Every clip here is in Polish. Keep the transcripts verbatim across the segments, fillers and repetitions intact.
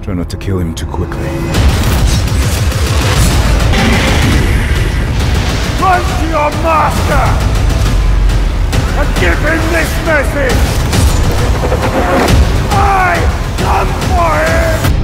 Try not to kill him too quickly. Run to your master and give him this message! I come for him!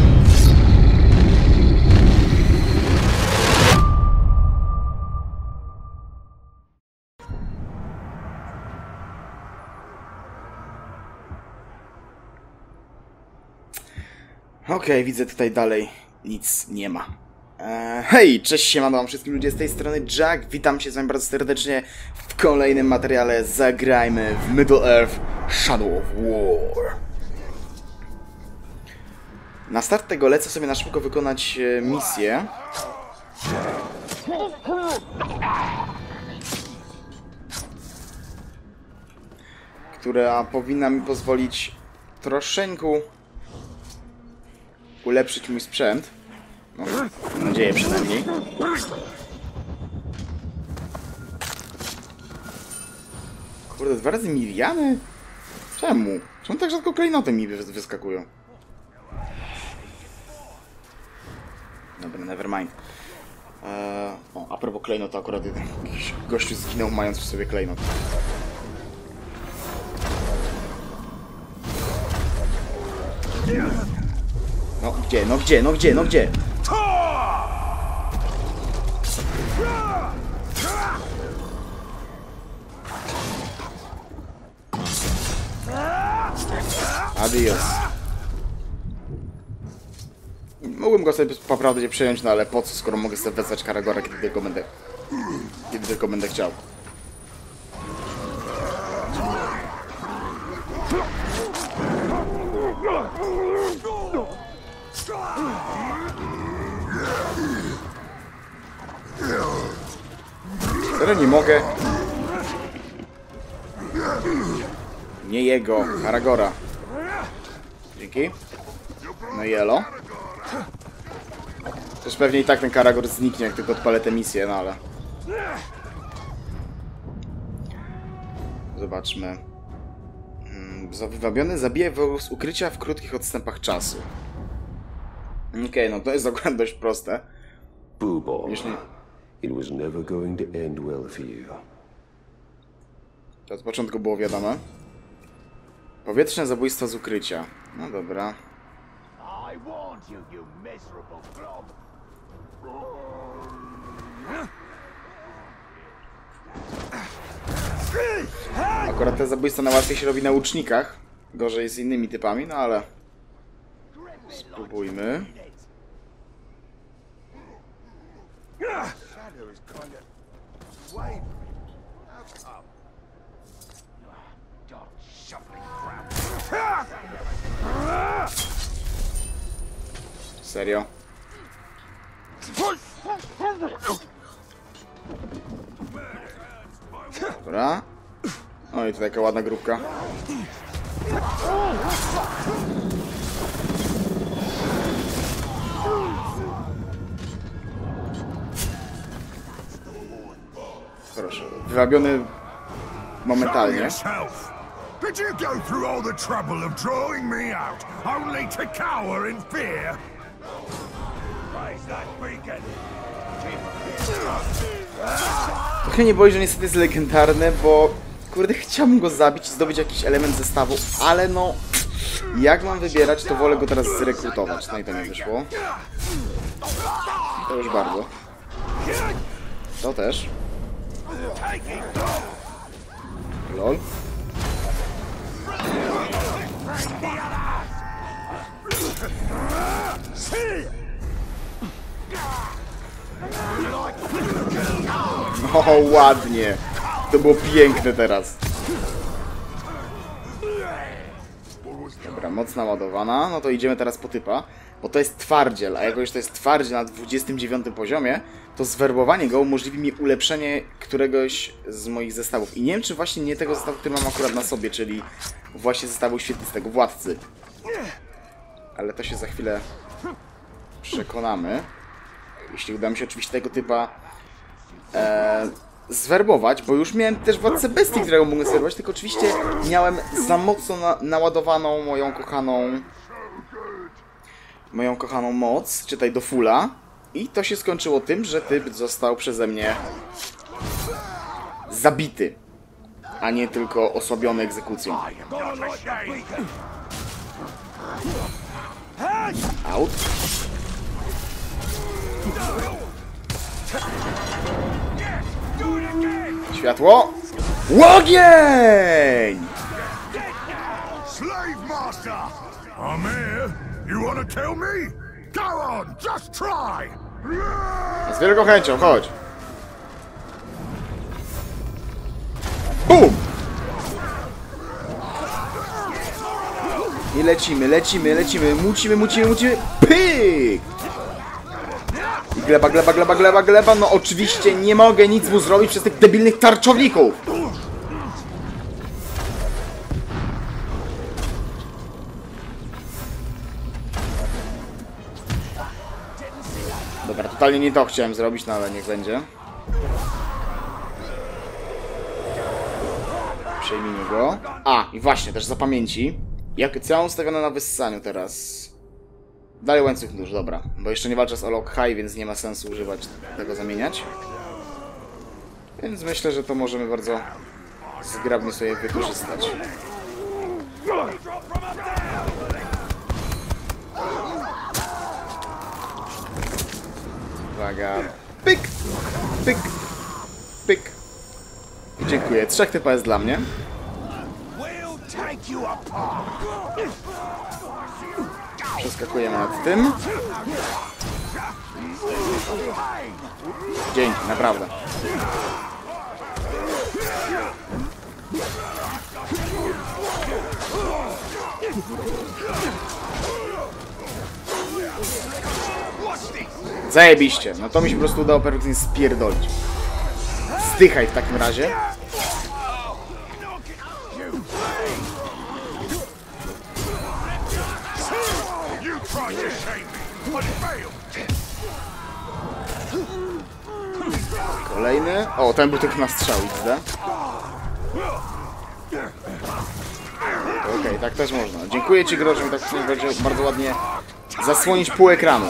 Okej, okay, widzę tutaj dalej nic nie ma. Eee, hej, cześć, siemano wam wszystkim ludzie, z tej strony Jack. Witam się z wami bardzo serdecznie w kolejnym materiale. Zagrajmy w Middle-earth Shadow of War. Na start tego lecę sobie na szybko wykonać e, misję. Która powinna mi pozwolić troszeczkę ulepszyć mój sprzęt. No, mam nadzieję przynajmniej. Kurde, dwa razy miliany? Czemu? Czemu tak rzadko klejnoty mi wyskakują? Dobra, nevermind. Eee, o, a propos klejnot, to akurat jeden jakiś gościu zginął mając w sobie klejnot. No gdzie, no gdzie, no gdzie, no gdzie? Adios. Mógłbym go sobie poprawnie przejąć, no ale po co, skoro mogę sobie wezwać Karagora, kiedy tylko będę... Kiedy tylko będę chciał. Serio nie mogę. Nie jego, Karagora. Dzięki. No i elo. Też pewnie i tak ten Karagor zniknie, jak tylko odpalę tę misję, no ale... Zobaczmy. Zawywabiony zabija wrogów z ukrycia w krótkich odstępach czasu. Okej, okay, no to jest akurat dość proste. Już nie... It was never going to end well for you. To od początku było wiadome. Powietrzne zabójstwo z ukrycia. No dobra. Akurat te zabójstwa najłatwiej się robi na łucznikach. Gorzej z innymi typami, no ale... Spróbujmy. Serio? Dobra. O, i to taka ładna grupka. Proszę, wywabiony momentalnie. Did you go through all the trouble of drawing me out, only to cower in fear? Raise that beacon. Trochę nie boi, że niestety jest legendarny, bo kurde, chciałbym go zabić i zdobyć jakiś element zestawu, ale no jak mam wybierać, to wolę go teraz zrekrutować. No i to mi wyszło. To już bardzo. To też. Lol. O, ładnie. To było piękne teraz. Dobra, moc naładowana. No to idziemy teraz po typa. Bo to jest twardziel, a jako już to jest twardziel na dwudziestym dziewiątym poziomie, to zwerbowanie go umożliwi mi ulepszenie któregoś z moich zestawów. I nie wiem, czy właśnie nie tego zestawu, który mam akurat na sobie, czyli właśnie zestawu świetlistego władcy. Ale to się za chwilę przekonamy. Jeśli uda mi się oczywiście tego typa e, zwerbować, bo już miałem też władcę bestii, którego mogę zwerbować, tylko oczywiście miałem za mocno na, naładowaną moją kochaną moją kochaną moc, czytaj do fulla. I to się skończyło tym, że typ został przeze mnie zabity, a nie tylko osłabiony egzekucją. Out. Światło. Łogień! Slave master! I'm here. You wanna kill me? Go on, just try! Z wielką chęcią, chodź. Bum! I lecimy, lecimy, lecimy, mucimy, mucimy, mucimy. Pyk! I gleba, gleba, gleba, gleba, gleba. No oczywiście nie mogę nic mu zrobić przez tych debilnych tarczowników. Dobra, totalnie nie to chciałem zrobić, no ale niech będzie. Przejmijmy go. A, i właśnie, też za pamięci. Jak co mam ustawione na wyssaniu teraz? Dalej łańcuch nóż, dobra. Bo jeszcze nie walczę z Olok High, więc nie ma sensu używać tego zamieniać. Więc myślę, że to możemy bardzo zgrabnie sobie wykorzystać. Uwaga. Pyk! Pyk! Pyk! Dziękuję. Trzech typa jest dla mnie. Przeskakujemy nad tym. Dzięki, naprawdę. Zajebiście. No to mi się po prostu udało perfekcyjnie spierdolić. Zdychaj w takim razie. Kolejny. O, ten był tylko na strzał, widzę. Okej, okay, tak też można. Dziękuję ci, Gro, że mi tak bardzo, bardzo ładnie zasłonić pół ekranu.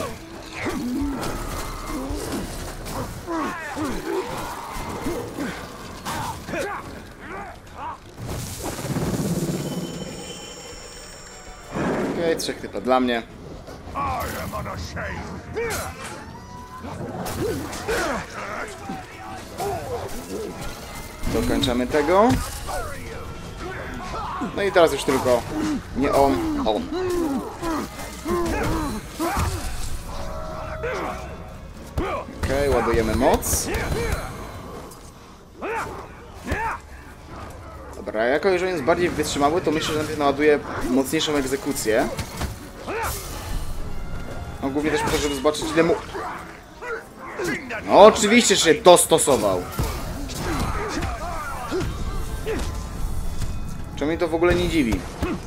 Okej, okay, trzech typa dla mnie. Dokończamy tego. No i teraz już tylko nie on, on. Okej, okay, ładujemy moc. Dobra, jako jeżeli jest bardziej wytrzymały, to myślę, że najpierw naładuję mocniejszą egzekucję. No głównie też po to, żeby zobaczyć, ile mu... No oczywiście, że się dostosował. Czemu mnie to w ogóle nie dziwi?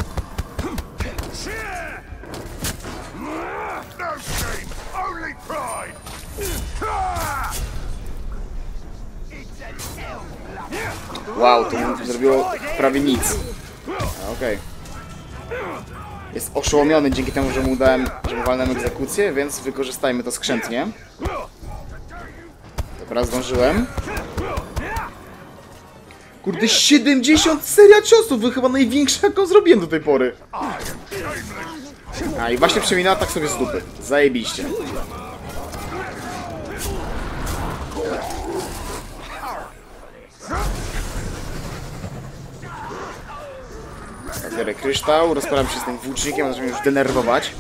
Wow, to mu zrobiło prawie nic. Okej. Okay. Jest oszołomiony dzięki temu, że mu dałem, że mu walnąłem egzekucję, więc wykorzystajmy to skrzętnie. Dobra, zdążyłem. Kurde, siedemdziesiąt seria ciosów! To chyba największa, jaką zrobiłem do tej pory. A i właśnie przeminęła tak sobie z dupy. Zajebiście. Biorę kryształ, rozparam się z tym włócznikiem, zacząłem już denerwować.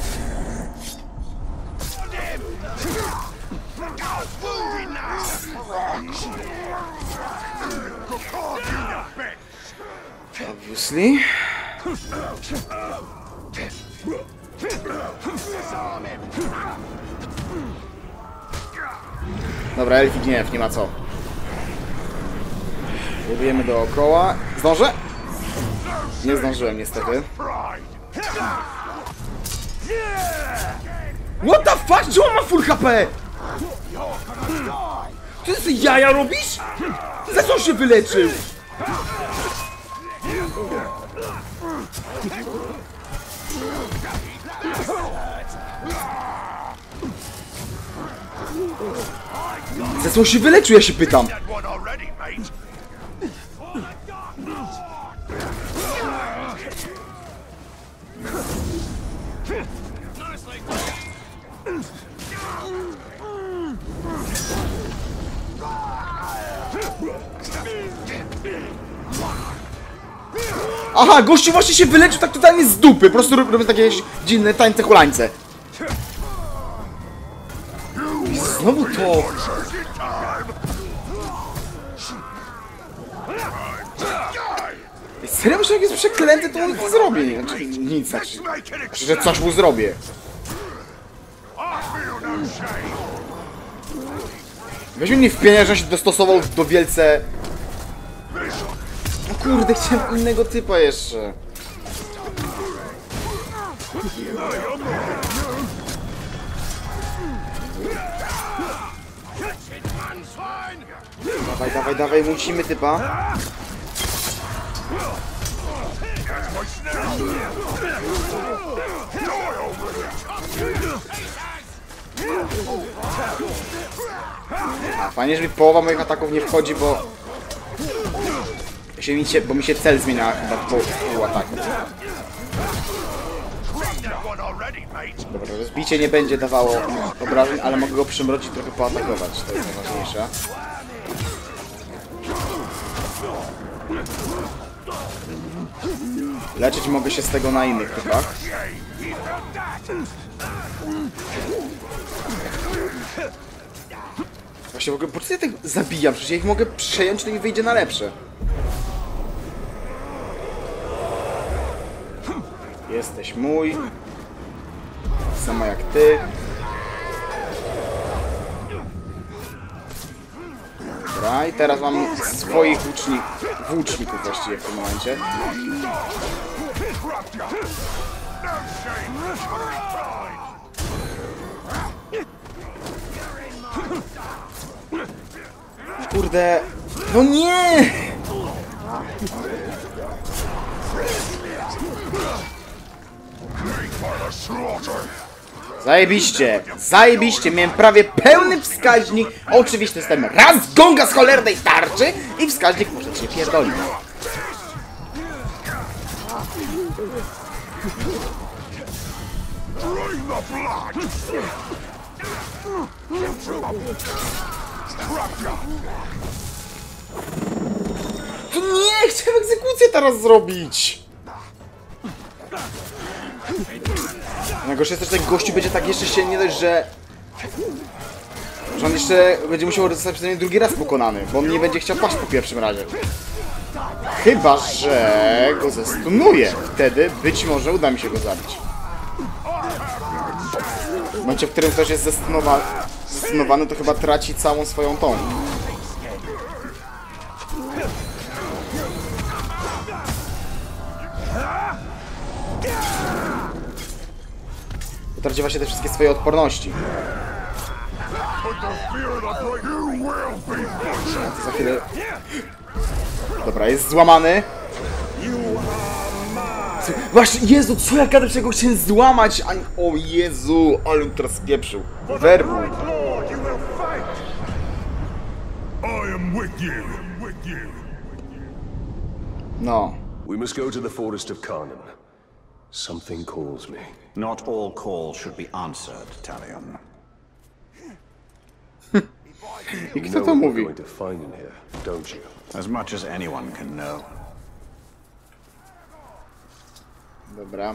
Obviously. Dobra, elfi gniew, nie ma co. Budujemy dookoła. Zdążę? Nie zdążyłem niestety. What the fuck? Czemu on ma full H P? Ty ty jaja robisz? Za co się wyleczył? Za co on się wyleczył, ja się pytam. Aha, gościu właśnie się wyleczył tak totalnie z dupy. Po prostu robię takie dziwne tańce hulańce. I znowu to... Serio, że jak jest przeklęty, to on nic nie zrobi. Znaczy, nic, znaczy, że coś mu zrobię. Weźmy mnie w pieniądze, że się dostosował do wielce... No kurde, chciałem innego typa jeszcze. Dawaj, dawaj, dawaj, musimy typa. A, fajnie, że mi połowa moich ataków nie wchodzi, bo... Się mi się, bo mi się cel zmienia chyba po pół ataku. Dobra, rozbicie nie będzie dawało obrażeń, ale mogę go przymrozić, trochę poatakować. To jest najważniejsze. Leczyć mogę się z tego na innych typach. Właśnie w ogóle, po co ja tak zabijam? Przecież ja ich mogę przejąć, to mi wyjdzie na lepsze. Jesteś mój. Sama jak ty. Dobra, i teraz mam swoich włócznik, włóczników właściwie w tym momencie. Kurde. No nie! Zajebiście! Zajebiście! Miałem prawie pełny wskaźnik. Oczywiście jestem raz gonga z cholernej tarczy i wskaźnik może się pierdolić. To nie! Chciałem egzekucję teraz zrobić! Najgorsze jest też, że ten gościu będzie tak jeszcze się nie dość, że... że on jeszcze będzie musiał zostać przynajmniej drugi raz pokonany, bo on nie będzie chciał paść po pierwszym razie. Chyba że go zestunuje. Wtedy być może uda mi się go zabić. W momencie, w którym ktoś jest zestunowany, zestunowany, to chyba traci całą swoją tą. Utraci właśnie te wszystkie swoje odporności. Za chwilę... Dobra, jest złamany. Właśnie, Jezu, co ja gadam, czego chciałem złamać? A... O Jezu, ale on teraz pieprzył. Werbuj. No. We must go to the forest of Karnan. Something calls me. Not all calls should be answered, Talion. I kto to mówi? Going to find in here, don't you? As much as anyone can know. Dobra.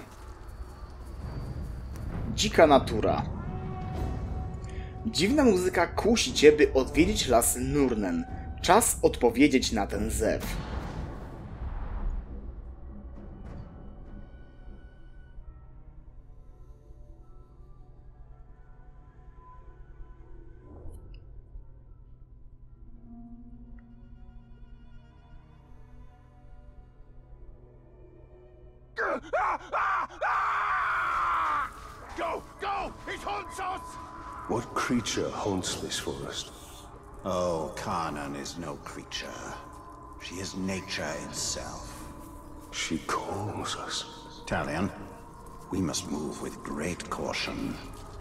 Dzika natura. Dziwna muzyka kusi cię, by odwiedzić las Nurnen. Czas odpowiedzieć na ten zew. Go! Go! It haunts us! What creature haunts this forest? Oh, Karnan is no creature. She is nature itself. She calls us. Talion, we must move with great caution.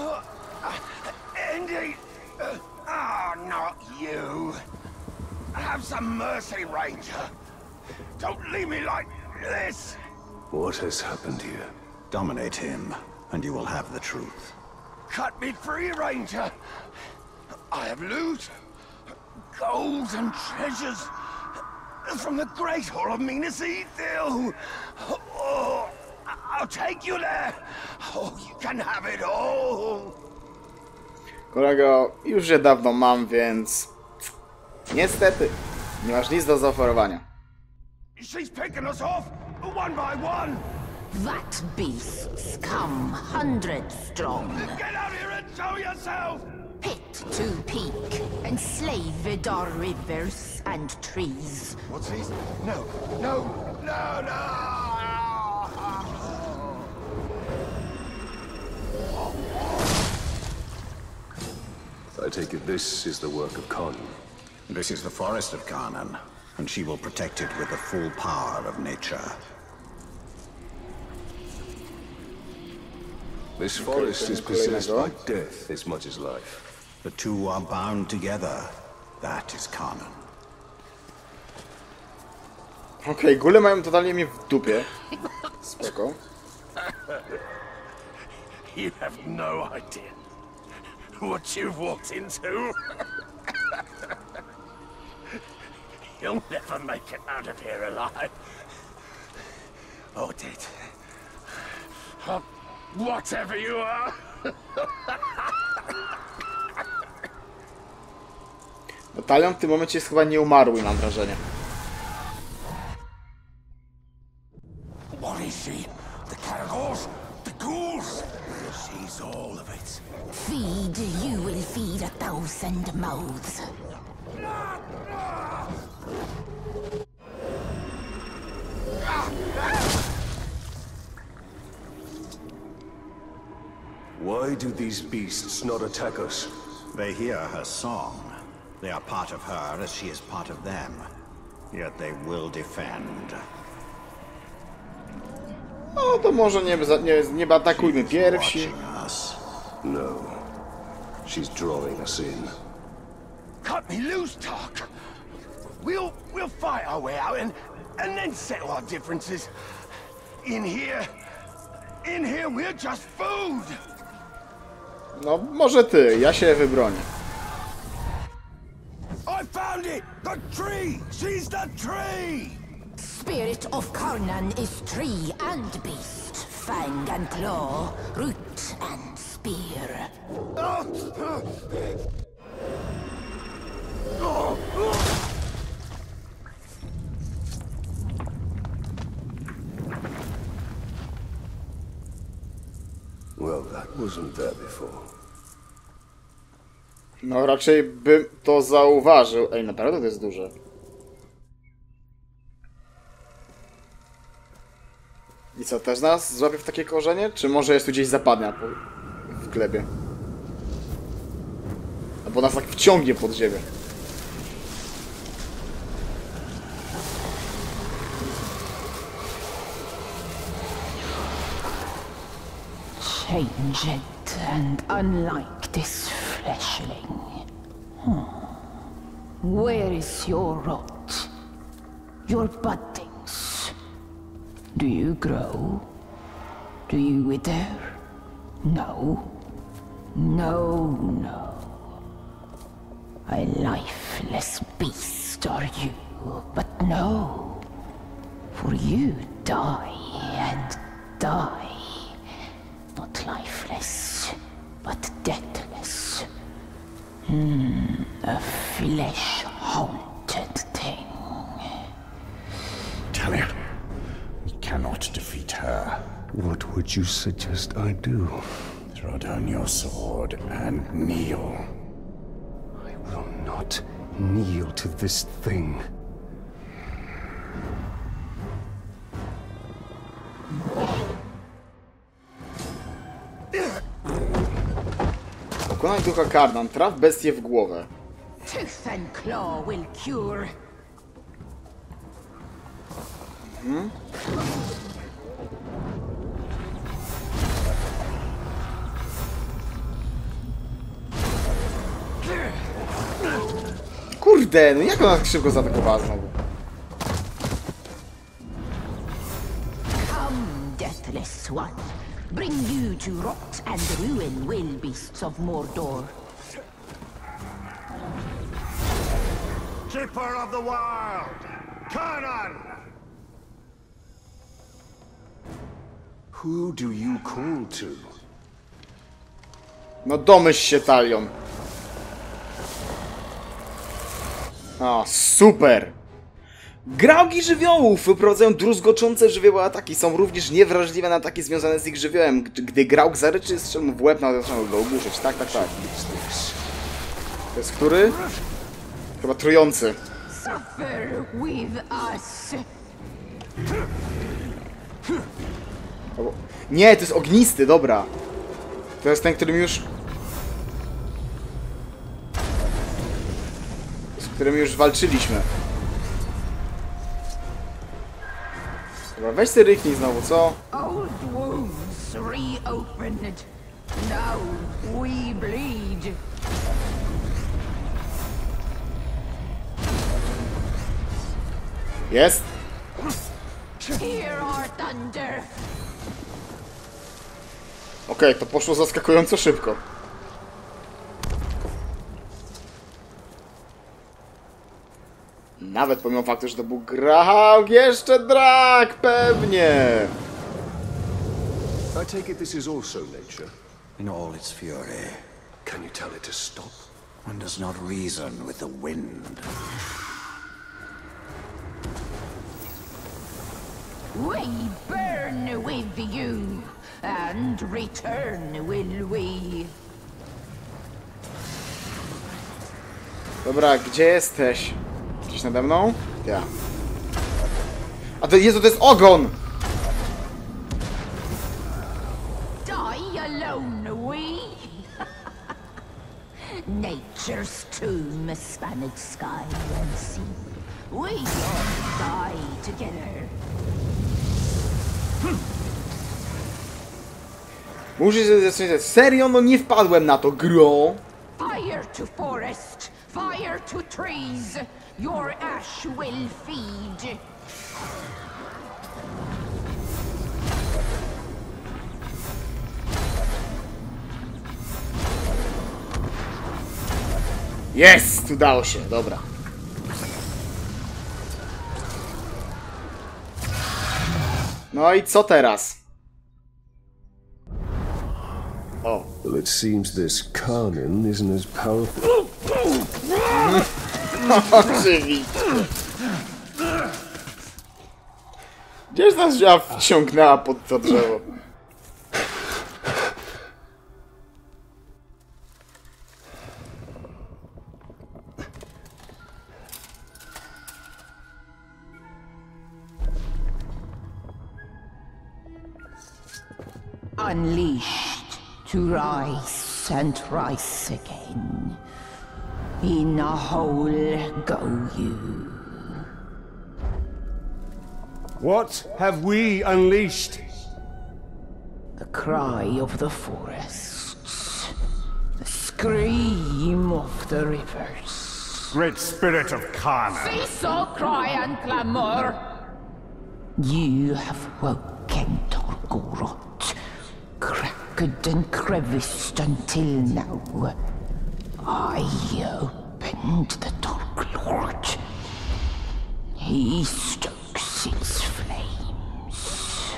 Indeed. Ah, oh, not you. Have some mercy, Ranger. Don't leave me like this. What has happened here? Dominate him, and you will have the truth. Cut me free, Ranger. I have loot, gold and treasures from the Great Hall of Minas Ithil. Oh, I'll take you there. Oh, you can have it all. Kolego, już je dawno mam, więc niestety nie masz nic do zaoferowania. She's picking us off one by one. That beasts come hundreds strong. Get out here and show yourself. Pit to peak, enslaved our rivers and trees. What's this? No, no, no, no! I take it this is the work of Khanan. This is the forest of Khanan, and she will protect it with the full power of nature. This forest is possessed by death as much as life. The two are bound together. That is Khanan. Okej, okay, góle mają totalnie mnie w dupie. Spoko. You have no idea what you've walked into. You'll never make it out of here alive. Or dead. Or whatever you are. Batalion w tym momencie jest chyba nieumarły, mam wrażenie. What is she? The Caragors? The ghouls? She's all of it. Feed, you will feed a thousand mouths. Why do these beasts not attack us? They hear her song. They are part of her as she is part of them. Yet they will defend. No to może nie, nie, nie atakujmy pierwsi. No. She's drawing us in. Cut me loose, Tark. We'll we'll fight our way out and and then settle our differences. In here, in here we're just food. No może ty, ja się wybronię. I found it! The tree! She's the tree! Spirit of Khanan is tree and beast, fang and claw, root and spear. Well, that wasn't there before. No raczej bym to zauważył. Ej, naprawdę to jest duże. I co, też nas złapie w takie korzenie? Czy może jest tu gdzieś zapadnia w glebie? Albo nas tak wciągnie pod ziemię. Changed and unlike this fleshling. Hmm. Where is your rot? Your buddings? Do you grow? Do you wither? No. No, no. A lifeless beast are you, but no. For you die and die. Not lifeless, but deathless. Hmm, a flesh-haunted thing. Talia, we cannot defeat her. What would you suggest I do? Throw down your sword and kneel. I will not kneel to this thing. Pokonaj ducha Khanan, traf bestię w głowę. Tooth and claw will cure. Mhm. Kurde, no jak ona tak szybko zaatakowała znowu? Come, deathless one. Bring you to rot and ruin, will beasts of Mordor. Keeper of the Wild! Conan! Who do you call to? No domyśl się, Talion. O, super! Graugi żywiołów wyprowadzają druzgoczące żywioły ataki. Są również niewrażliwe na ataki związane z ich żywiołem. Gdy Graug zaryczy, strzel mu w łeb, no to trzeba go ogłuszyć. Tak, tak, tak. To jest który? Chyba trujący. Suffer with us. Albo... Nie, to jest ognisty, dobra. To jest ten, którym już... Z którym już walczyliśmy. Dobra, weź sobie ryknij znowu, co? Old wounds reopened. Now we bleed. Jest? Hear our thunder. Okej, okay, to poszło zaskakująco szybko. Nawet pomimo faktu, że to był Graug, jeszcze Drak, pewnie! I take it this is also nature. In all its fury, Can you tell it to stop? one does not reason with the wind. We burn with you, and return will we. Dobra, gdzie jesteś? Gdzieś nade mną? Ja. A to, Jezu, to jest ogon! Die alone, we. Nature's tomb spanned sky and sea. We all die together. Muszę się zacząć. Serio? No nie wpadłem na to, gro! Fire to forest, fire to trees. Your ash will feed. Jest! Udało się, dobra. No i co teraz? O. Well, it seems this Conan isn't as powerful. Oczywiście. Gdzieś nas wzięła wciągnęła pod to drzewo. Unleashed to rise and rise again. In a hole go you. What have we unleashed? The cry of the forests. The scream of the rivers. Great spirit of Khan. Cease all cry and clamor. You have woken Torgorot, cracked and creviced until now. I opened the Dark Lord. He stokes its flames.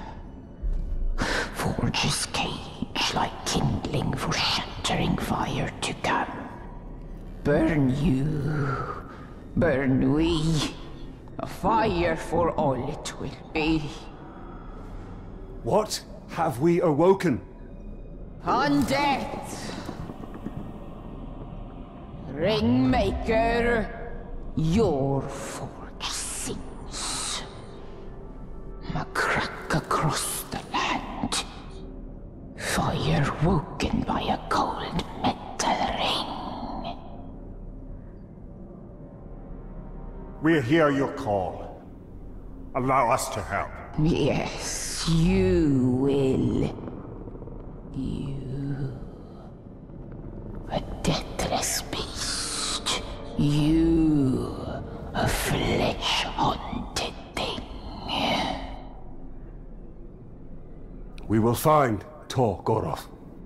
Forges cage like kindling for shattering fire to come. Burn you, burn we. A fire for all it will be. What have we awoken? Undead! Ringmaker, your forge sings. A crack across the land. Fire woken by a cold metal ring. We hear your call. Allow us to help. Yes, you will. You. A deathless beast. You A flesh-haunted thing. We will find Tor Goroth.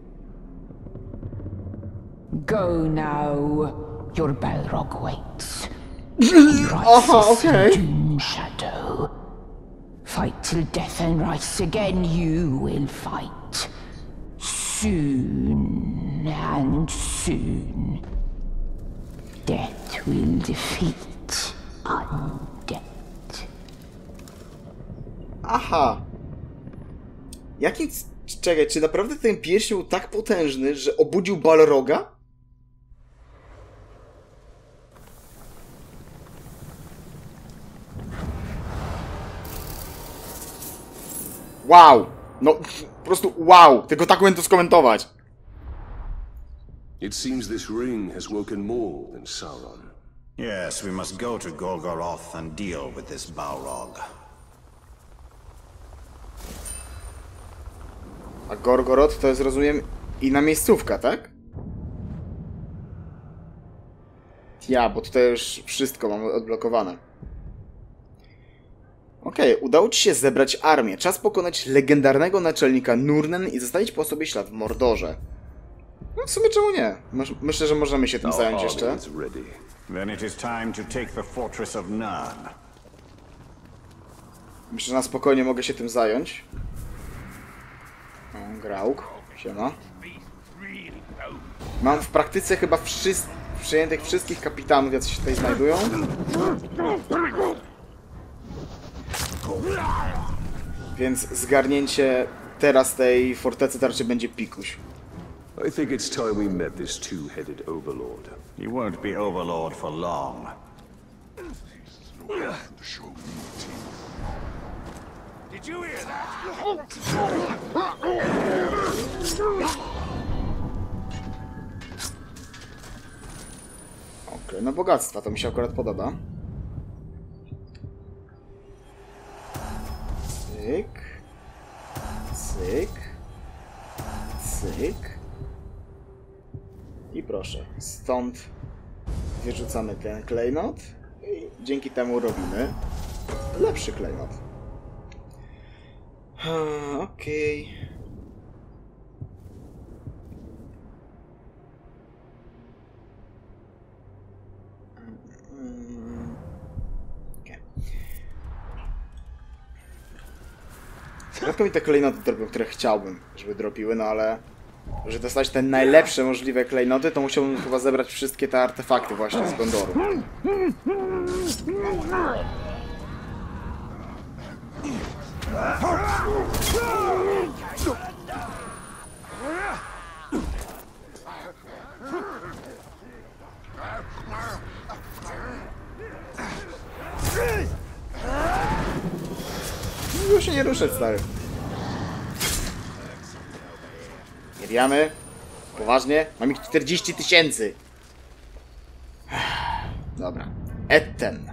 Go now. Your Balrog waits. Aha, okej. Doom Shadow. Fight till death and rise again. You will fight. Soon and soon. Death will defeat undead. Aha. Jaki... Czekaj, czy naprawdę ten pierścień był tak potężny, że obudził Balroga? Wow! No, po prostu wow! Tylko tak umiem to skomentować. It seems this ring has woken more than Sauron. Yes, we must go to Golgoroth and deal with this Balrog. A Gorgoroth to jest, rozumiem, inna miejscówka, tak? Ja, bo tutaj już wszystko mamy odblokowane. Okej, okay, udało ci się zebrać armię. Czas pokonać legendarnego naczelnika Nurnen i zostawić po sobie ślad w Mordorze. No w sumie czemu nie? Myślę, że możemy się tym zająć jeszcze. Then it is time to take the fortress of Narn. Myślę, że na spokojnie mogę się tym zająć. O, Grauk, siema. Mam w praktyce chyba wszyscy, przejętych wszystkich kapitanów, jacy się tutaj znajdują. Więc zgarnięcie teraz tej fortecy to raczej będzie pikuś. I think it's time we met this two-headed overlord. He won't be overlord for long. Did you hear that? Okej, no bogactwa, to mi się akurat podoba. Cyk. Cyk. Cyk. I proszę, stąd wyrzucamy ten klejnot i dzięki temu robimy lepszy klejnot. Okej. Okay. Rzadko mi te klejnoty dropią, które chciałbym, żeby dropiły, no ale żeby dostać te najlepsze możliwe klejnoty, to musiałbym chyba zebrać wszystkie te artefakty właśnie z Gondoru. Miło się nie ruszać, stary. Nie wiemy. Poważnie? Mam ich czterdzieści tysięcy. Dobra. Etten.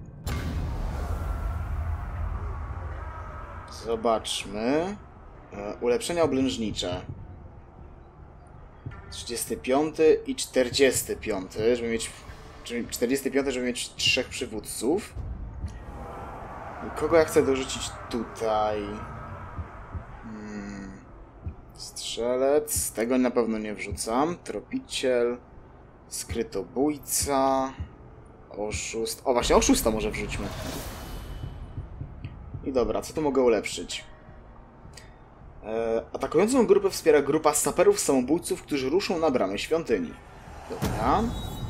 Zobaczmy. E, ulepszenia oblężnicze. trzydziesty piąty i czterdziesty piąty, żeby mieć... Czyli czterdziesty piąty, żeby mieć trzech przywódców. I kogo ja chcę dorzucić tutaj? Hmm. Strzelec. Tego na pewno nie wrzucam. Tropiciel. Skrytobójca. Oszust. O, właśnie, oszusta może wrzućmy. I dobra, co tu mogę ulepszyć? E, atakującą grupę wspiera grupa saperów samobójców, którzy ruszą na bramę świątyni. Dobra.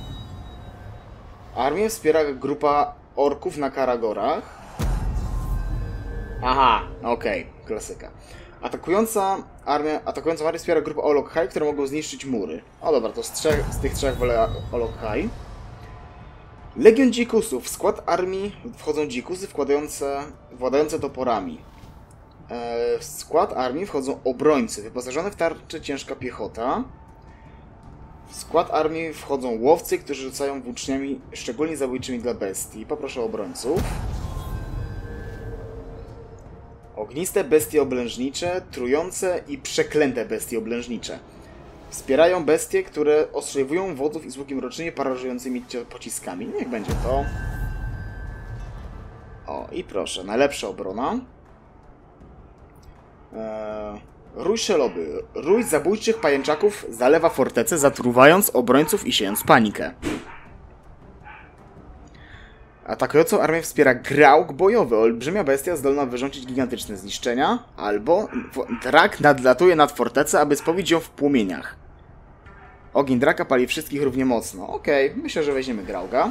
Armię wspiera grupa orków na Karagorach. Aha, okej, okay, klasyka. Atakująca armia, atakującą armię wspiera grupa Olokhai, które mogą zniszczyć mury. O dobra, to z, trzech, z tych trzech wolę Olokhai. Legion Dzikusów. W skład armii wchodzą dzikusy wkładające, władające toporami. E, w skład armii wchodzą obrońcy, wyposażone w tarcze ciężka piechota. W skład armii wchodzą łowcy, którzy rzucają włóczniami szczególnie zabójczymi dla bestii. Poproszę o obrońców. Ogniste bestie oblężnicze, trujące i przeklęte bestie oblężnicze. Wspierają bestie, które ostrzeliwują wodzów i z łukiem rocznie parażującymi pociskami. Niech będzie to. O, i proszę, najlepsza obrona. Eee, rój szeloby. Rój zabójczych pajęczaków zalewa fortecę, zatruwając obrońców i siejąc panikę. Atakującą armię wspiera Graug bojowy, olbrzymia bestia zdolna wyrządzić gigantyczne zniszczenia, albo drak nadlatuje nad fortecę, aby spowić ją w płomieniach. Ogień draka pali wszystkich równie mocno. Okej, okay, myślę, że weźmiemy Grauga.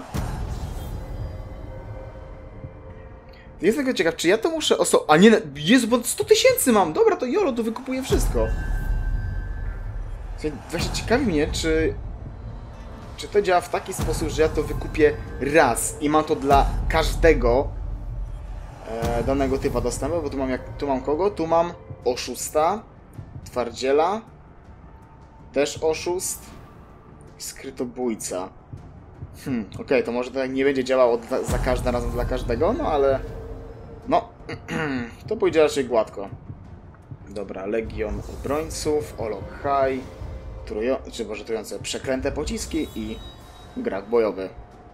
Jest tego ciekaw, czy ja to muszę oso... A nie, Jezu, bo sto tysięcy mam! Dobra, to jolo, to wykupuję wszystko. Właśnie ciekawi mnie, czy... Czy to działa w taki sposób, że ja to wykupię raz i mam to dla każdego e, danego typa dostępu, bo tu mam jak... Tu mam kogo? Tu mam oszusta, twardziela, też oszust, skrytobójca. Hmm, okej, okay, to może to nie będzie działało dla, za każdym razem dla każdego, no ale... No, to pójdzie raczej gładko. Dobra, Legion Obrońców, Olokhai, trujo... czy może trujące przeklęte pociski i Grag bojowy.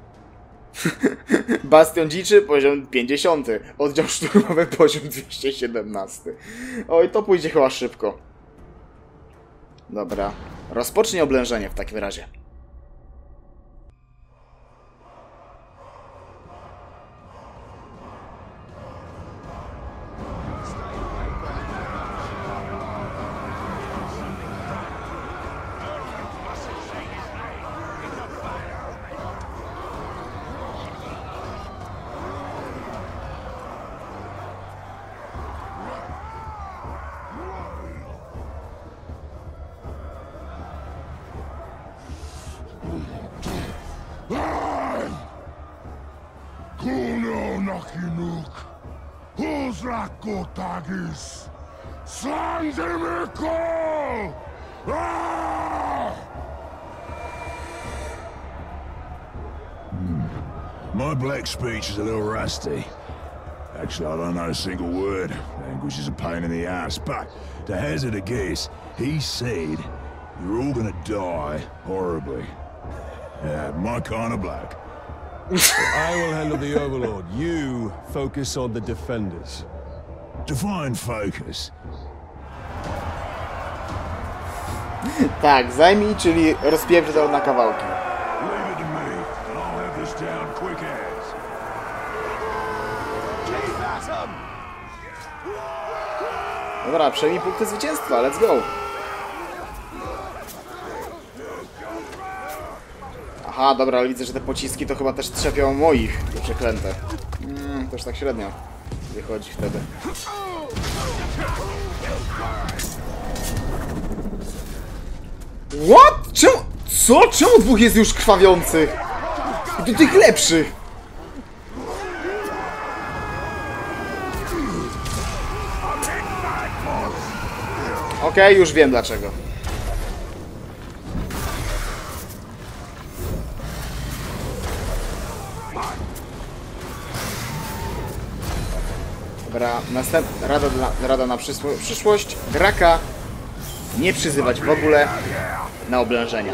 Bastion Dziczy, poziom pięćdziesiąty. Oddział szturmowy, poziom dwieście siedemnasty. Oj, to pójdzie chyba szybko. Dobra, rozpocznij oblężenie w takim razie. Tagis! Sandemiko! My black speech is a little rusty. Actually, I don't know a single word. Language is a pain in the ass, but to hazard a guess, he said you're all gonna die horribly. Yeah, my kind of black. I will handle the Overlord. You focus on the defenders. Define focus. Tak, zajmij, czyli rozpieprz to na kawałki. Leave it to me, and I'll have this down quick as. Keep at 'em! Dobra, przejmij punkty zwycięstwa, let's go! Aha, dobra, ale widzę, że te pociski to chyba też trzepią moich, te przeklęte. Mm, też tak średnio wychodzi wtedy. What? Czemu? Co? Czemu dwóch jest już krwawiących? I do tych lepszych? Okej, okay, już wiem dlaczego. Dobra, następna rada, dla, rada na przyszłość. Draka nie przyzywać w ogóle na oblężenia.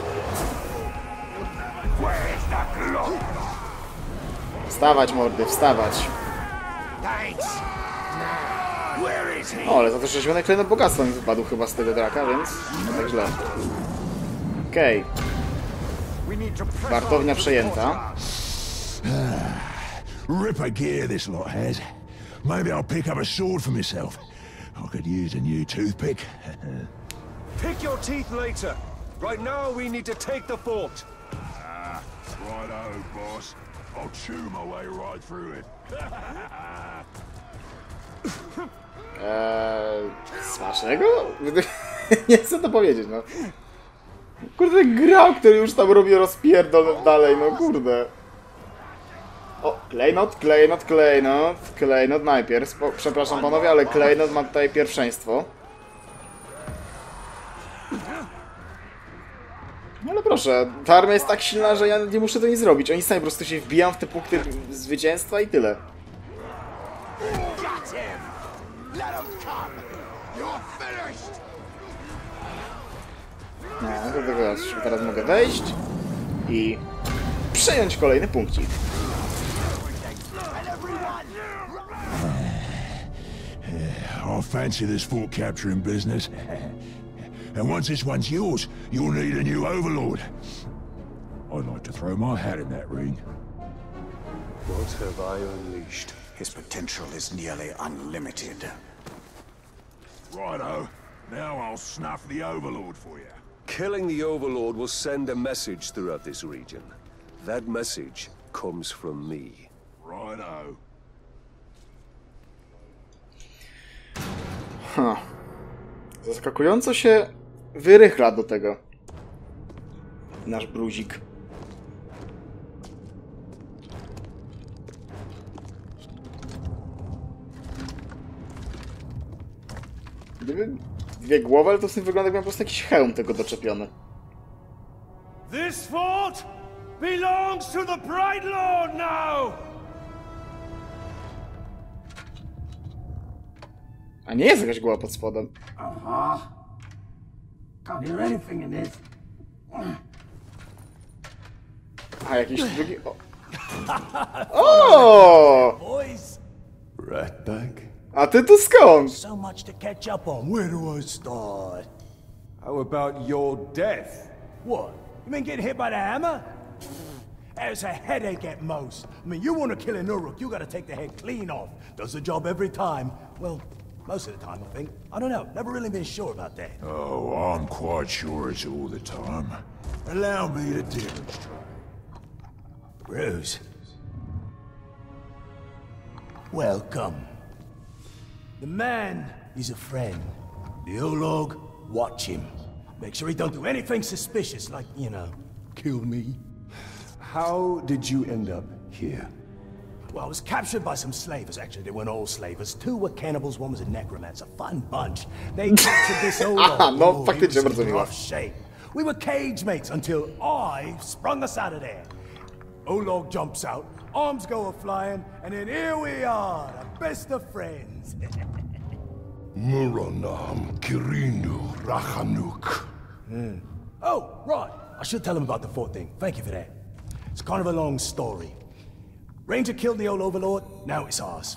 Wstawać, mordy, wstawać. O, ale za to rzeźbione klejnot bogactwa mi wypadł chyba z tego draka, więc nie tak źle. Okej. Okay. Wartownia przejęta. Ripper gear this lot has. Maybe I'll pick up a sword for myself. I could use a new toothpick. Pick your teeth later. Right now we need to take the fort. Ah, righto, boss. I'll chew my way right through it. Eee, smacznego? Nie chcę to powiedzieć, no. Kurde, grał, który już tam robi rozpierdol dalej, no kurde. O, klejnot, klejnot, klejnot, klejnot najpierw. Spo, przepraszam panowie, ale klejnot ma tutaj pierwszeństwo. No ale proszę, ta armia jest tak silna, że ja nie muszę to nic zrobić. Oni sami po prostu się wbijam w te punkty zwycięstwa i tyle. No, do tego teraz, teraz mogę wejść i przejąć kolejny punkcik. I fancy this fort capturing business. And once this one's yours, you'll need a new overlord. I'd like to throw my hat in that ring. What have I unleashed? His potential is nearly unlimited. Righto. Now I'll snuff the overlord for you. Killing the Overlord will send a message throughout this region. That message comes from me. Righto. Ha. Zaskakująco się wyrychla do tego nasz bruzik. Gdyby dwie głowy, ale to w tym wygląda, jakby po prostu jakiś hełm tego doczepiony. This fort belongs to the Bright Lord now! A nie jest jakaś głowa pod spodem. Uh-huh. Can't hear anything in this. A jakiś drugi... O! O! Boys, Ratbag? A ty tu skąd? so much to catch up on. Where do I start? How about your death? What? You mean getting hit by the hammer? It's a headache at most. I mean, you want to kill an Uruk, you gotta take the head clean off. Does the job every time. Well, most of the time, I think. I don't know. Never really been sure about that. Oh, I'm quite sure it's all the time. Allow me to demonstrate. Bruce. Welcome. The man is a friend. The Olog, watch him. Make sure he don't do anything suspicious, like, you know, kill me. How did you end up here? Well, I was captured by some slavers. Actually, they weren't all slavers. Two were cannibals, one was a necromancer. Fun bunch. They captured this Olog. Aha, no, Ooh, faktycznie he was bardzo in miło. rough shape. We were cage mates until I sprung us out of there. Olog jumps out, arms go a-flying, and then here we are, the best of friends. Muranam Kirinu Rachanuk. Mm. Oh, right. I should tell him about the fort thing. Thank you for that. It's kind of a long story. Ranger killed the old overlord, now it's ours.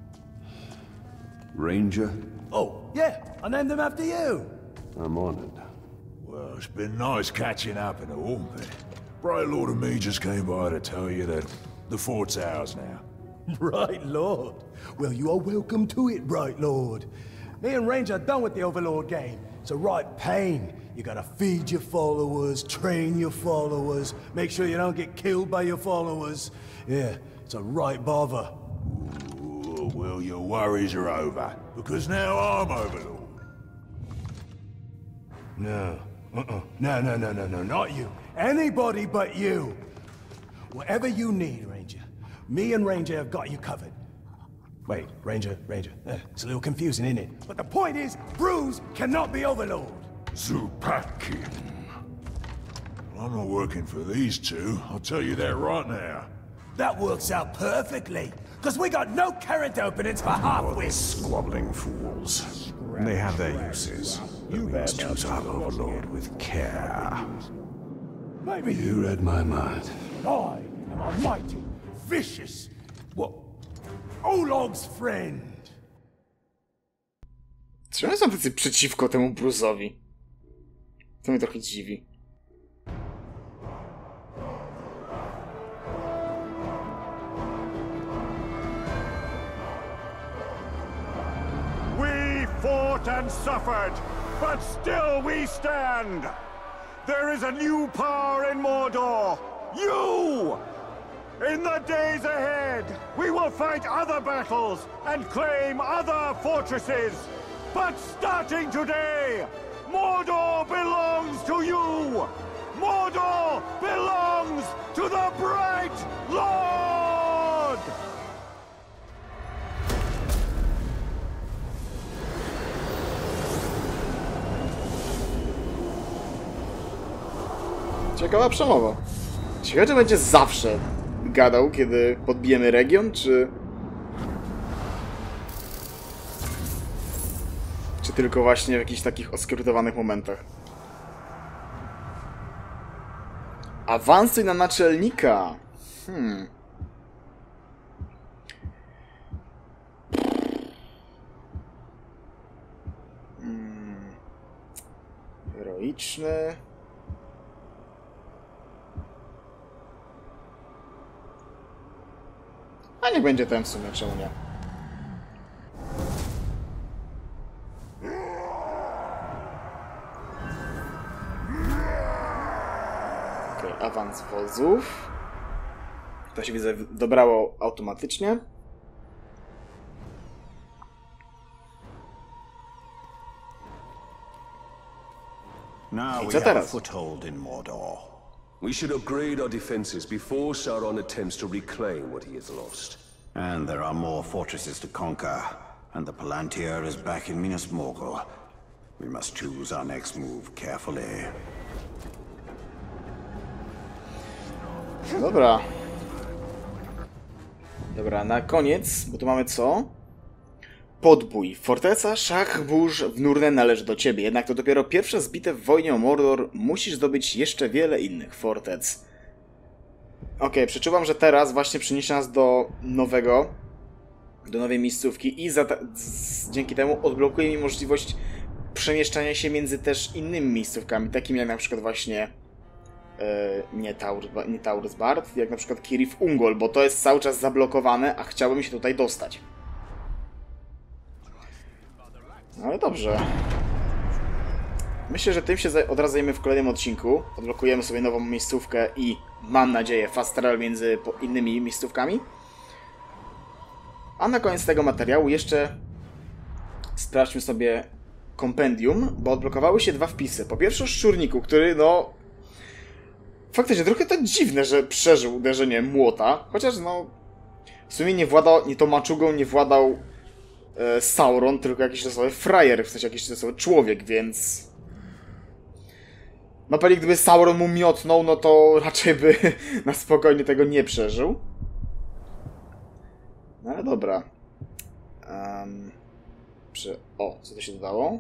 Ranger? Oh, yeah, I named him after you. I'm honored. Well, it's been nice catching up and all, but Bright Lord and me just came by to tell you that the fort's ours now. Bright Lord. Well, you are welcome to it, Bright Lord. Me and Ranger are done with the Overlord game. It's a right pain. You gotta feed your followers, train your followers, make sure you don't get killed by your followers. Yeah, it's a right bother. Ooh, well, your worries are over, because now I'm Overlord. No. Uh-uh. No, no, no, no, no, not you. Anybody but you. Whatever you need, Ranger. Me and Ranger have got you covered. Wait, Ranger, Ranger. Uh, it's a little confusing, isn't it? But the point is, Bruce cannot be Overlord. Zupatkin. I'm not working for these two, I'll tell you that right now. That works out perfectly. Because we got no current openings for half-wits. Squabbling fools. They have their uses. But we must choose our overlord with care. Maybe You read my mind. I am a mighty, vicious, what? Olog's friend. Czy oni są tacy przeciwko temu Bruce'owi? To mnie trochę dziwi. We fought and suffered, but still we stand. There is a new power in Mordor. You! In the days ahead, we will fight other battles and claim other fortresses. But starting today, Mordor belongs to you! Mordor belongs to the Bright Lord! Ciekawa przemowa. Ciekawe, czy będzie zawsze gadał, kiedy podbijemy region, czy... Czy tylko właśnie w jakichś takich oskrytowanych momentach. Awansuj na naczelnika! Hmm... Heroiczny. A niech będzie ten w sumie, czemu nie? Okej, okay, awans wozów. To się widzę dobrało automatycznie. Now I we co have a teraz? foothold in Mordor. We should upgrade our defenses before Sauron attempts to reclaim what he has lost. And there are more fortresses to conquer, and the Palantir is back in Minas Morgul. We must choose our next move carefully. Dobra. Dobra, na koniec, bo tu mamy co? Podbój. Forteca Szach-Burz w Nurnen należy do ciebie, jednak to dopiero pierwsza zbite w wojnie o Mordor. Musisz zdobyć jeszcze wiele innych fortec. Okej, okay, przeczuwam, że teraz właśnie przeniesie nas do nowego, do nowej miejscówki i za z, dzięki temu odblokuje mi możliwość przemieszczania się między też innymi miejscówkami, takimi jak na przykład właśnie yy, nie, Taur, nie Taursbard, jak na przykład Cirith Ungol, bo to jest cały czas zablokowane, a chciałbym się tutaj dostać. No ale dobrze. Myślę, że tym się od razu zajmiemy w kolejnym odcinku. Odblokujemy sobie nową miejscówkę i mam nadzieję fast travel między innymi miejscówkami. A na koniec tego materiału jeszcze sprawdźmy sobie kompendium, bo odblokowały się dwa wpisy. Po pierwsze o Szczurniku, który no... faktycznie trochę to dziwne, że przeżył uderzenie młota. Chociaż no... w sumie nie władał, nie tą maczugą nie władał e, Sauron, tylko jakiś losowy frajer, w sensie jakiś losowy człowiek, więc... no pewnie gdyby Sauron mu miotnął, no to raczej by na spokojnie tego nie przeżył. No ale dobra. Um, przy... O, co to się dodało?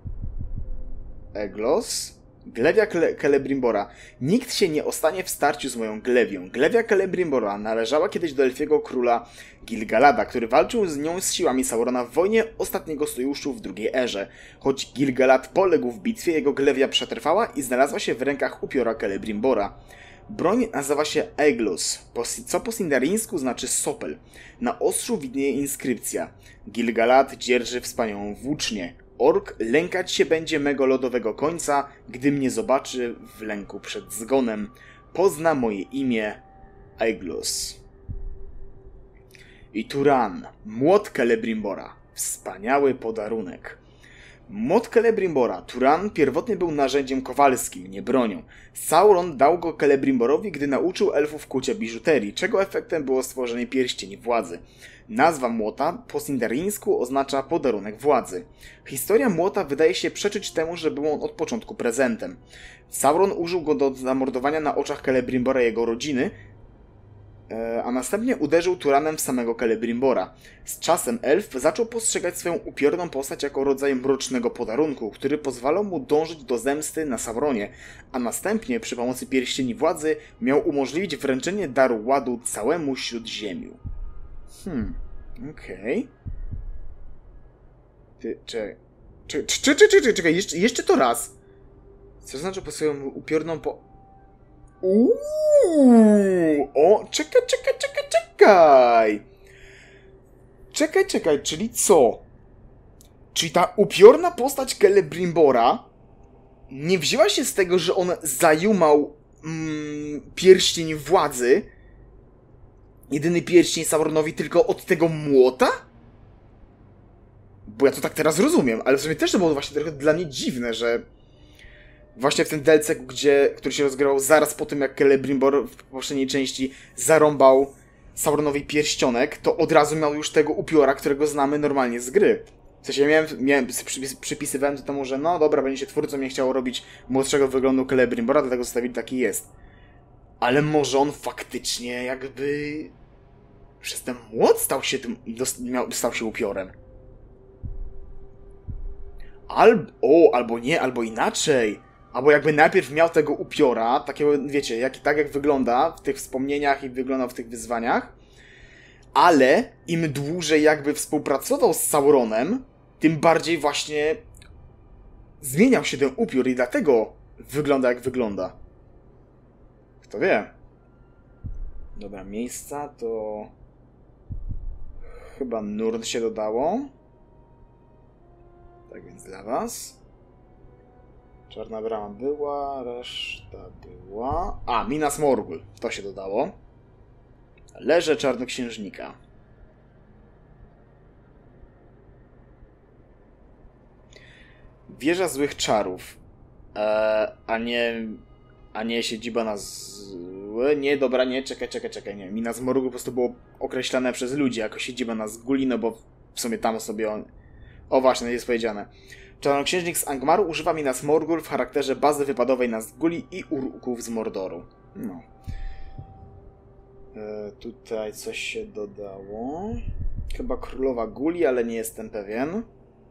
Eglos. Glewia Celebrimbora. Nikt się nie ostanie w starciu z moją Glewią. Glewia Celebrimbora należała kiedyś do elfiego króla Gil-galada, który walczył z nią z siłami Saurona w wojnie ostatniego sojuszu w drugiej erze. Choć Gil-galad poległ w bitwie, jego Glewia przetrwała i znalazła się w rękach upiora Celebrimbora. Broń nazywa się Eglos, co po sindarińsku znaczy sopel. Na ostrzu widnieje inskrypcja. Gil-galad dzierży wspaniałą włócznię. Ork lękać się będzie mego lodowego końca, gdy mnie zobaczy w lęku przed zgonem. Pozna moje imię Eglos. I Turan, młot Celebrimbora. Wspaniały podarunek. Młot Celebrimbora. Turan pierwotnie był narzędziem kowalskim, nie bronią. Sauron dał go Celebrimborowi, gdy nauczył elfów kucia biżuterii, czego efektem było stworzenie pierścieni władzy. Nazwa młota po sindarińsku oznacza podarunek władzy. Historia młota wydaje się przeczyć temu, że był on od początku prezentem. Sauron użył go do zamordowania na oczach Celebrimbora i jego rodziny, a następnie uderzył Turanem w samego Celebrimbora. Z czasem elf zaczął postrzegać swoją upiorną postać jako rodzaj mrocznego podarunku, który pozwalał mu dążyć do zemsty na Sauronie, a następnie przy pomocy pierścieni władzy miał umożliwić wręczenie daru ładu całemu Śródziemiu. Hmm, okej. Okay. Ty, czekaj. Czekaj, czekaj, czekaj, czekaj, jeszcze, jeszcze to raz. Co znaczy po swoją upiorną po... Uuu, o, czekaj, czekaj, czekaj, czekaj. Czekaj, czekaj, czyli co? Czyli ta upiorna postać Celebrimbora nie wzięła się z tego, że on zajumał mm, pierścień władzy, jedyny pierścień Sauronowi, tylko od tego młota? Bo ja to tak teraz rozumiem, ale w sumie też to było właśnie trochę dla mnie dziwne, że właśnie w tym D L C, gdzie, który się rozgrywał zaraz po tym, jak Celebrimbor w poprzedniej części zarąbał Sauronowi pierścionek, to od razu miał już tego upiora, którego znamy normalnie z gry. W sensie ja miałem, miałem przypis, przypisywałem do temu, że no dobra, będzie się twórcom nie chciało robić młodszego wyglądu Celebrimbora, dlatego zostawili taki jest. Ale może on faktycznie jakby przez ten młot stał się tym, miał, stał się upiorem. Albo, o, albo nie, albo inaczej. Albo jakby najpierw miał tego upiora, takiego, wiecie, jak, tak jak wygląda w tych wspomnieniach i wyglądał w tych wyzwaniach, ale im dłużej jakby współpracował z Sauronem, tym bardziej właśnie zmieniał się ten upiór i dlatego wygląda jak wygląda. Kto wie? Dobra, miejsca to... Chyba Nurn się dodało. Tak więc dla was. Czarna brama była, reszta była... A, Minas Morgul. To się dodało. Leże Czarnoksiężnika. Wieża złych czarów. Eee, a nie... A nie siedziba na złe... Nie, dobra, nie, czekaj, czekaj, czekaj, nie. Minas Morgul po prostu było określane przez ludzi jako siedziba na Zguli, no bo w sumie tam sobie on... O właśnie, jest powiedziane. Czarnoksiężnik z Angmaru używa Minas Morgul w charakterze bazy wypadowej na Zguli i Uruków z Mordoru. No. E, tutaj coś się dodało. Chyba Królowa Guli, ale nie jestem pewien.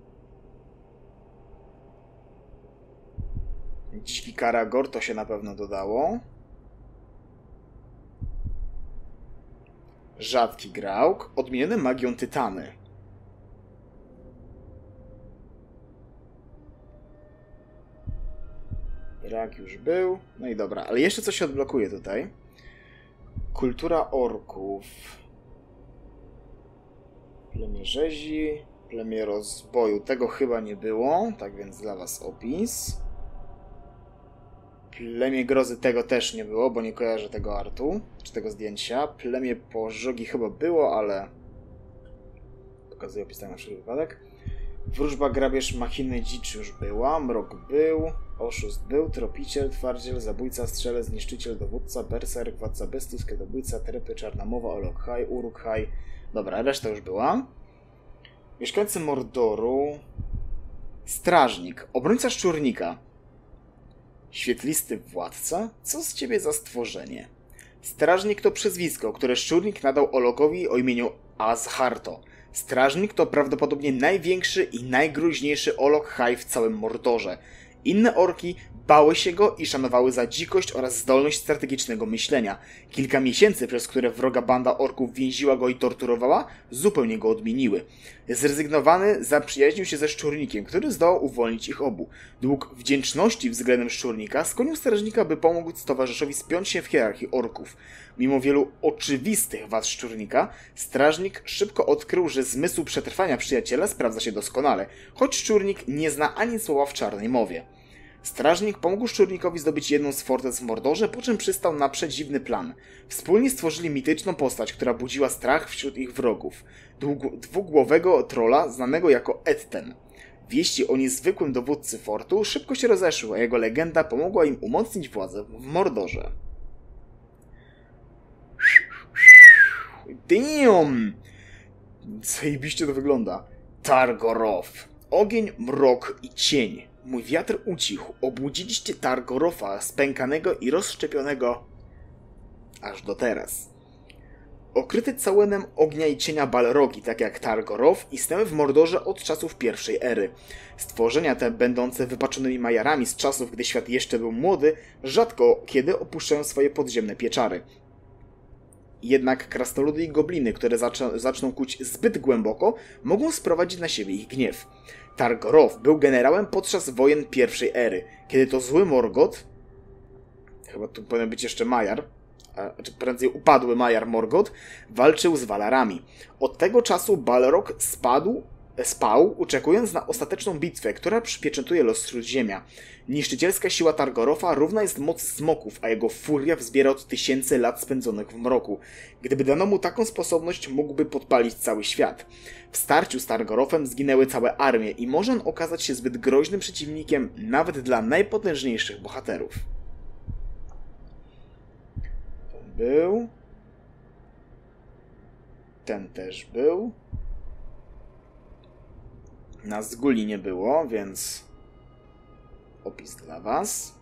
Dziki Karagor to się na pewno dodało. Rzadki Grauk, odmieniony magią Tytany. Brak już był. No i dobra, ale jeszcze coś się odblokuje tutaj. Kultura orków. Plemię rzezi, plemię rozboju. Tego chyba nie było, tak więc dla was opis. Plemię grozy tego też nie było, bo nie kojarzę tego artu, czy tego zdjęcia. Plemię pożogi chyba było, ale... Pokazuję opis tak na wszelki wypadek. Wróżba, grabież, machiny, dzicz już była. Mrok był. Oszust był. Tropiciel, twardziel, zabójca, strzelec, zniszczyciel, dowódca, berserk, władca bestiów, skradobójca, trepy, czarna mowa, Olok-hai, Uruk-hai. Dobra, reszta już była. Mieszkańcy Mordoru. Strażnik, obrońca szczurnika. Świetlisty władca? Co z ciebie za stworzenie? Strażnik to przyzwisko, które szczurnik nadał Olokowi o imieniu Azharto. Strażnik to prawdopodobnie największy i najgroźniejszy Olok-hai w całym Mordorze. Inne orki bały się go i szanowały za dzikość oraz zdolność strategicznego myślenia. Kilka miesięcy, przez które wroga banda orków więziła go i torturowała, zupełnie go odmieniły. Zrezygnowany zaprzyjaźnił się ze szczurnikiem, który zdołał uwolnić ich obu. Dług wdzięczności względem szczurnika skłonił strażnika, by pomóc towarzyszowi spiąć się w hierarchii orków. Mimo wielu oczywistych wad szczurnika, strażnik szybko odkrył, że zmysł przetrwania przyjaciela sprawdza się doskonale, choć szczurnik nie zna ani słowa w czarnej mowie. Strażnik pomógł szczurnikowi zdobyć jedną z fortec w Mordorze, po czym przystał na przedziwny plan. Wspólnie stworzyli mityczną postać, która budziła strach wśród ich wrogów. Dług- dwugłowego trolla znanego jako Etten. Wieści o niezwykłym dowódcy fortu szybko się rozeszły, a jego legenda pomogła im umocnić władzę w Mordorze. Damn! Zajebiście to wygląda. Targoroth. Ogień, mrok i cień. Mój wiatr ucichł. Obudziliście Targorofa, spękanego i rozszczepionego aż do teraz. Okryte całunem ognia i cienia Balrogi, tak jak Targoroth, istniały w Mordorze od czasów pierwszej ery. Stworzenia te, będące wypaczonymi majarami z czasów, gdy świat jeszcze był młody, rzadko kiedy opuszczają swoje podziemne pieczary. Jednak krasnoludy i gobliny, które zaczą, zaczną kuć zbyt głęboko, mogą sprowadzić na siebie ich gniew. Targoroth był generałem podczas wojen pierwszej ery, kiedy to zły Morgoth, chyba tu powinien być jeszcze Majar, a, czy prędzej upadły Majar Morgoth, walczył z Valarami. Od tego czasu Balrog spadł, spał, oczekując na ostateczną bitwę, która przypieczętuje los Śródziemia. Niszczycielska siła Targorotha równa jest mocy smoków, a jego furia wzbiera od tysięcy lat spędzonych w mroku. Gdyby dano mu taką sposobność, mógłby podpalić cały świat. W starciu z Targorothem zginęły całe armie i może on okazać się zbyt groźnym przeciwnikiem nawet dla najpotężniejszych bohaterów. Ten był. Ten też był. Na Zguli nie było, więc opis dla was.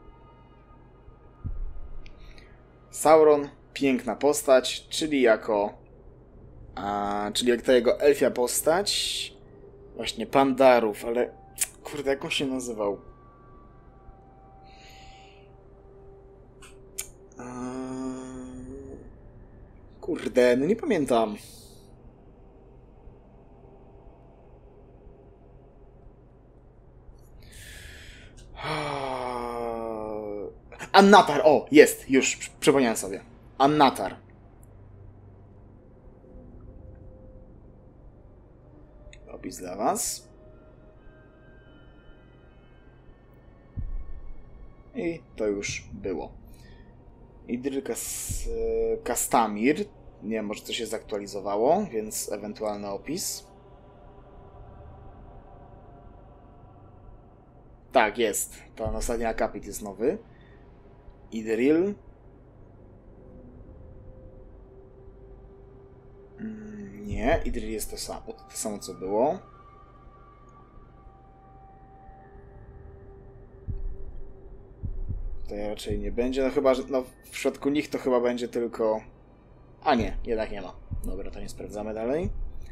Sauron, piękna postać, czyli jako a, czyli jak ta jego elfia postać, właśnie Pandarów, ale kurde, jak on się nazywał? A, kurde, no nie pamiętam. Annatar, o, jest, już, przypomniałem sobie. Annatar. Opis dla was. I to już było. Idryl Kas Kastamir. Nie wiem, może coś się zaktualizowało, więc ewentualny opis. Tak, jest. Ten ostatni akapit jest nowy. Idril. Mm, nie, Idril jest to samo, to samo co było. Tutaj raczej nie będzie, no chyba, że no, w przypadku nich to chyba będzie tylko... A nie, jednak nie ma. Dobra, to nie sprawdzamy dalej.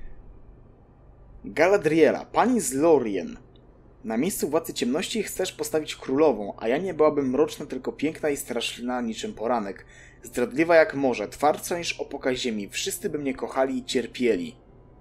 Galadriela, pani z Lorien. Na miejscu Władcy Ciemności chcesz postawić królową, a ja nie byłabym mroczna, tylko piękna i straszna niczym poranek. Zdradliwa jak morze, twardsza niż opoka ziemi. Wszyscy by mnie kochali i cierpieli.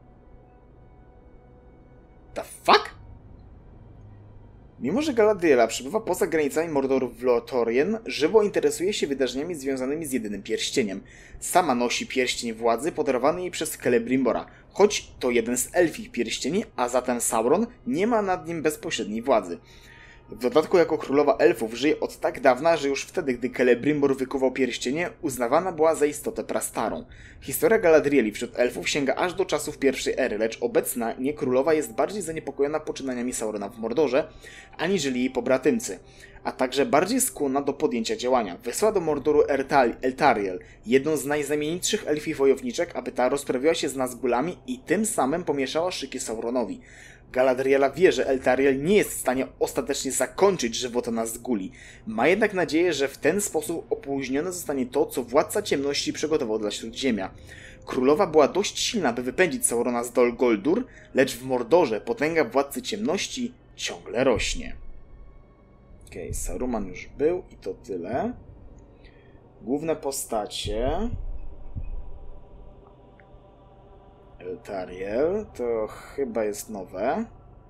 The fuck? Mimo że Galadriela przebywa poza granicami Mordoru w Lothlórien, żywo interesuje się wydarzeniami związanymi z jedynym pierścieniem. Sama nosi pierścień władzy podarowany jej przez Celebrimbora, choć to jeden z elfich pierścieni, a zatem Sauron nie ma nad nim bezpośredniej władzy. W dodatku jako królowa elfów żyje od tak dawna, że już wtedy, gdy Celebrimbor wykuwał pierścienie, uznawana była za istotę prastarą. Historia Galadrieli wśród elfów sięga aż do czasów pierwszej ery, lecz obecna niekrólowa jest bardziej zaniepokojona poczynaniami Saurona w Mordorze, aniżeli jej pobratymcy, a także bardziej skłonna do podjęcia działania. Wysłała do Mordoru Eltariel, jedną z najznamienitszych elfich wojowniczek, aby ta rozprawiła się z Nazgulami i tym samym pomieszała szyki Sauronowi. Galadriela wie, że Eltariel nie jest w stanie ostatecznie zakończyć żywota Nazguli. Ma jednak nadzieję, że w ten sposób opóźnione zostanie to, co Władca Ciemności przygotował dla Śródziemia. Królowa była dość silna, by wypędzić Saurona z Dol Guldur, lecz w Mordorze potęga Władcy Ciemności ciągle rośnie. Okej, okay, Saruman już był i to tyle. Główne postacie... Eltariel, to chyba jest nowe.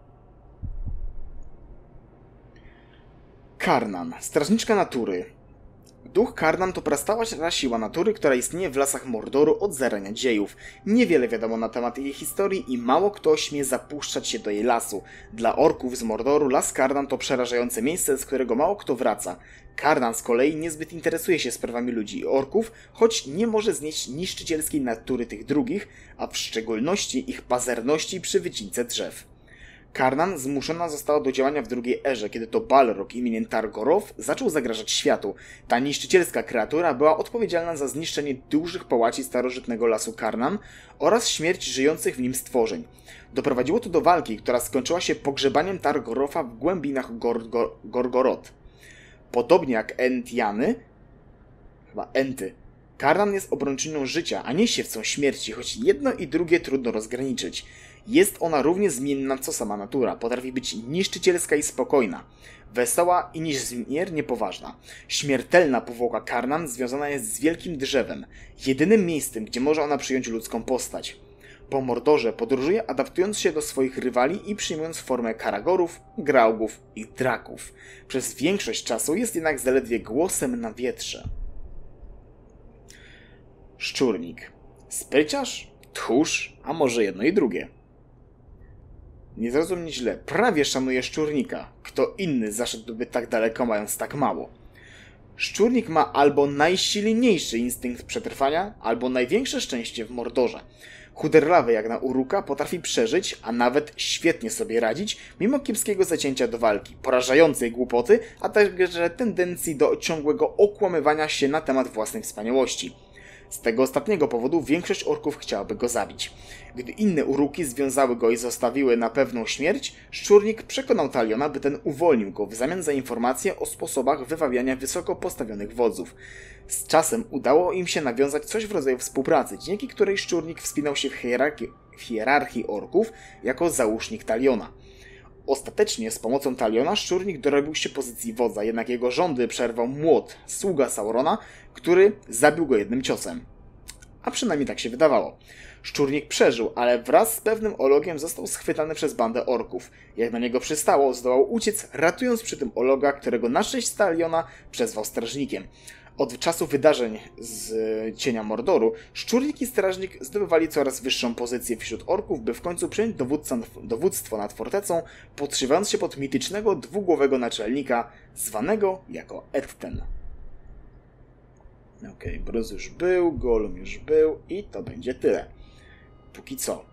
Karnan, strażniczka natury. Duch Karnan to prastała siła natury, która istnieje w lasach Mordoru od zarania dziejów. Niewiele wiadomo na temat jej historii i mało kto śmie zapuszczać się do jej lasu. Dla orków z Mordoru las Karnan to przerażające miejsce, z którego mało kto wraca. Karnan z kolei niezbyt interesuje się sprawami ludzi i orków, choć nie może znieść niszczycielskiej natury tych drugich, a w szczególności ich pazerności przy wycince drzew. Karnan zmuszona została do działania w drugiej erze, kiedy to Balrog imieniem Targoroth zaczął zagrażać światu. Ta niszczycielska kreatura była odpowiedzialna za zniszczenie dużych połaci starożytnego lasu Karnan oraz śmierć żyjących w nim stworzeń. Doprowadziło to do walki, która skończyła się pogrzebaniem Targorotha w głębinach Gorgor Gorgoroth. Podobnie jak Entiany, chyba Enty, Karnan jest obrończynią życia, a nie siewcą śmierci, choć jedno i drugie trudno rozgraniczyć. Jest ona równie zmienna co sama natura, potrafi być niszczycielska i spokojna, wesoła i niezmiernie poważna. Śmiertelna powłoka Karnan związana jest z wielkim drzewem, jedynym miejscem, gdzie może ona przyjąć ludzką postać. Po Mordorze podróżuje, adaptując się do swoich rywali i przyjmując formę Karagorów, Graugów i Draków. Przez większość czasu jest jednak zaledwie głosem na wietrze. Szczurnik. Spryciarz? Tchórz? A może jedno i drugie? Nie zrozum mnie źle, prawie szanuję szczurnika. Kto inny zaszedłby tak daleko, mając tak mało? Szczurnik ma albo najsilniejszy instynkt przetrwania, albo największe szczęście w Mordorze. Chuderlawy jak na Uruka potrafi przeżyć, a nawet świetnie sobie radzić, mimo kiepskiego zacięcia do walki, porażającej głupoty, a także tendencji do ciągłego okłamywania się na temat własnej wspaniałości. Z tego ostatniego powodu większość orków chciałaby go zabić. Gdy inne Uruki związały go i zostawiły na pewną śmierć, Szczurnik przekonał Taliona, by ten uwolnił go w zamian za informacje o sposobach wywabiania wysoko postawionych wodzów. Z czasem udało im się nawiązać coś w rodzaju współpracy, dzięki której Szczurnik wspinał się w hierarchii, w hierarchii orków jako załóżnik Taliona. Ostatecznie z pomocą Taliona Szczurnik dorobił się pozycji wodza, jednak jego rządy przerwał Młot, sługa Saurona, który zabił go jednym ciosem. A przynajmniej tak się wydawało. Szczurnik przeżył, ale wraz z pewnym ologiem został schwytany przez bandę orków. Jak na niego przystało, zdołał uciec, ratując przy tym ologa, którego na cześć Staliona przezwał strażnikiem. Od czasu wydarzeń z Cienia Mordoru, Szczurnik i Strażnik zdobywali coraz wyższą pozycję wśród orków, by w końcu przejąć dowódca, dowództwo nad fortecą, podszywając się pod mitycznego dwugłowego naczelnika, zwanego jako Etten. Okej, okay, Bruz już był, Gollum już był i to będzie tyle. Póki co.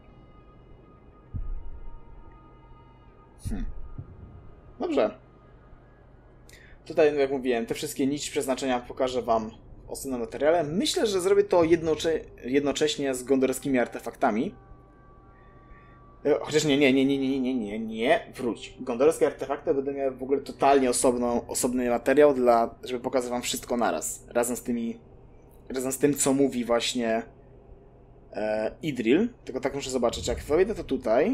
Hmm. Dobrze. Tutaj, jak mówiłem, te wszystkie nici przeznaczenia pokażę wam w osobnym materiale. Myślę, że zrobię to jednocze jednocześnie z gondorskimi artefaktami. Chociaż nie, nie, nie, nie, nie, nie, nie, nie, wróć. Gondorskie artefakty będę miał w ogóle totalnie osobną, osobny materiał, dla, żeby pokazać wam wszystko naraz. Razem z tymi, razem z tym, co mówi właśnie e, Idril. Tylko tak muszę zobaczyć, jak wejdę to tutaj.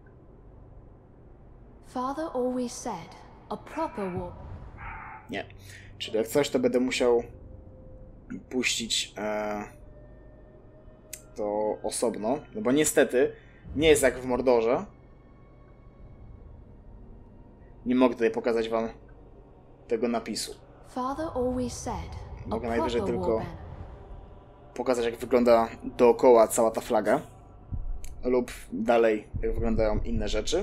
Father always said, a proper war. Nie. Czyli jak coś, to będę musiał puścić e, to osobno. No bo niestety nie jest jak w Mordorze. Nie mogę tutaj pokazać wam tego napisu. Father always said, a Mogę najwyżej proper tylko warband. pokazać, jak wygląda dookoła cała ta flaga. Lub dalej, jak wyglądają inne rzeczy.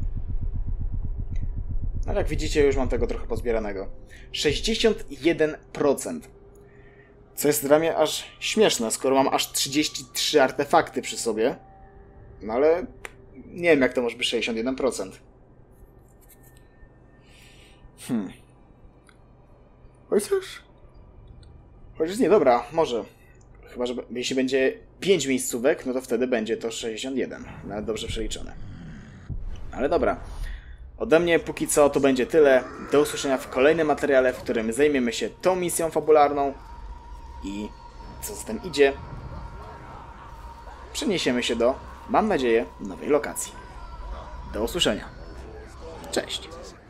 Ale jak widzicie, już mam tego trochę pozbieranego. sześćdziesiąt jeden procent. Co jest dla mnie aż śmieszne, skoro mam aż trzydzieści trzy artefakty przy sobie. No ale nie wiem, jak to może być sześćdziesiąt jeden procent. Hmm. Chociaż... Chociaż nie, dobra, może. Chyba, że jeśli będzie pięć miejscówek, no to wtedy będzie to sześćdziesiąt jeden. Nawet dobrze przeliczone. Ale dobra. Ode mnie póki co to będzie tyle. Do usłyszenia w kolejnym materiale, w którym zajmiemy się tą misją fabularną i co z tym idzie, przeniesiemy się do, mam nadzieję, nowej lokacji. Do usłyszenia. Cześć.